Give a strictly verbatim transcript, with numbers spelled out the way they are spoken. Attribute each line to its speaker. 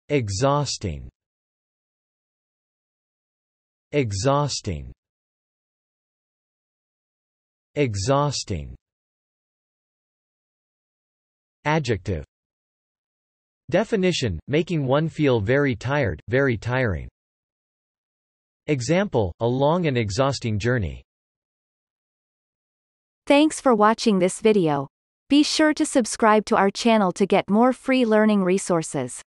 Speaker 1: Exhausting. Exhausting. Exhausting. Adjective. Definition: making one feel very tired, very tiring. Example: a long and exhausting journey.
Speaker 2: Thanks for watching this video. Be sure to subscribe to our channel to get more free learning resources.